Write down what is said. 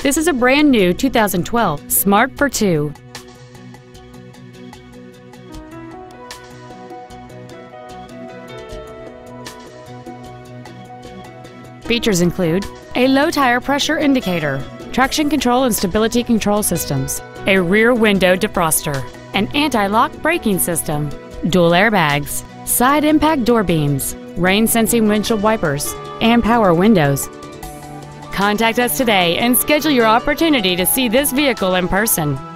This is a brand new 2012 Smart fortwo. Features include a low tire pressure indicator, traction control and stability control systems, a rear window defroster, an anti-lock braking system, dual airbags, side impact door beams, rain-sensing windshield wipers, and power windows. Contact us today and schedule your opportunity to see this vehicle in person.